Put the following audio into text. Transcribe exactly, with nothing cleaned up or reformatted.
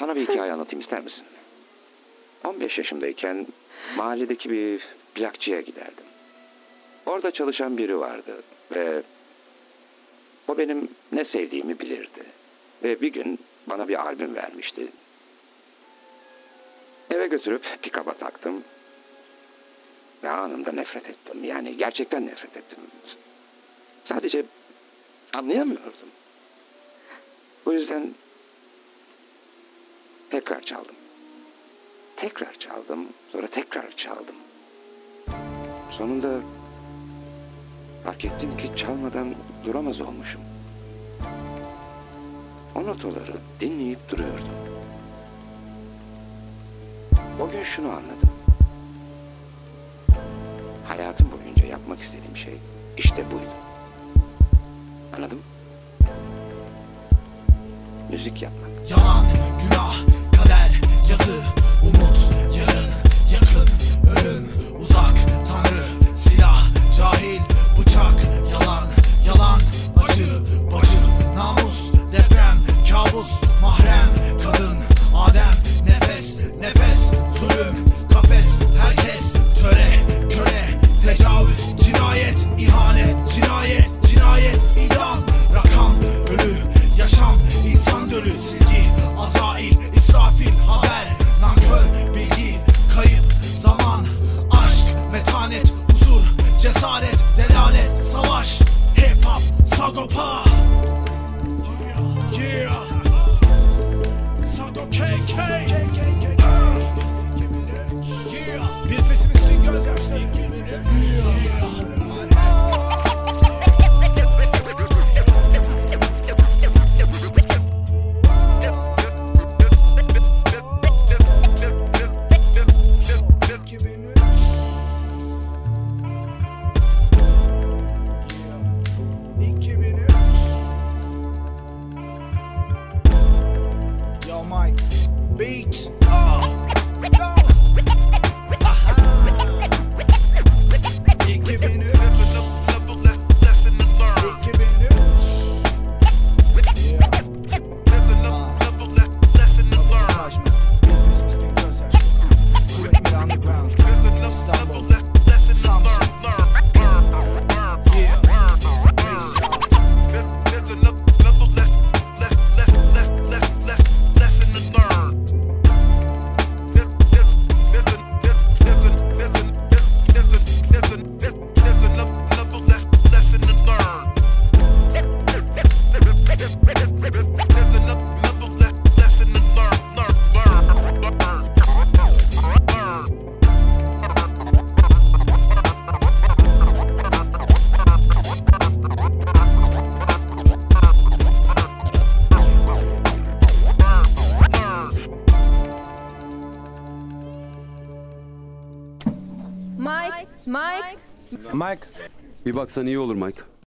Sana bir hikaye anlatayım, ister misin? on beş yaşımdayken mahalledeki bir plakçıya giderdim. Orada çalışan biri vardı ve o benim ne sevdiğimi bilirdi. Ve bir gün bana bir albüm vermişti. Eve götürüp pick-up'a taktım. Ve anında nefret ettim. Yani gerçekten nefret ettim. Sadece anlayamıyordum. O yüzden tekrar çaldım. Tekrar çaldım. Sonra tekrar çaldım. Sonunda fark ettim ki çalmadan duramaz olmuşum. O notaları dinleyip duruyordum. O gün şunu anladım. Hayatım boyunca yapmak istediğim şey işte buydu. Anladın mı? Müzik yapmak. Yalan, günah, kader, yazı, umut, yarın, yakın, ölüm, uzak, tanrı, silah, cahil, bıçak, yalan, yalan, acı, bacı, namus, deprem, kabus, mahrem, kadın, Adem, nefes, nefes, zulüm, kafes, herkes, töre, köle, tecavüz, cinayet, ihanet, cinayet, cinayet, idam, rakam, ölü, yaşam, insan dölü, silgi, Azrail, İsrafil, haber, nankör, bilgi, kayıp, zaman, aşk, metanet, huzur, cesaret, delalet, savaş, hip hop, Sagopa. Yeah, yeah. Sago K K. Yeah. Bir pesimistin gözyaşları. Yeah. Yo, Mike, beat. Oh, go. Aha. iki bin üç. iki bin üç. Yeah. Sabotaj mı? Bir pesimistin gözyaşları. Kuvvetli underground. İstanbul. Samsun. Yeah. Race, y'all. Mike, Mike. Mike, bir baksan iyi olur Mike.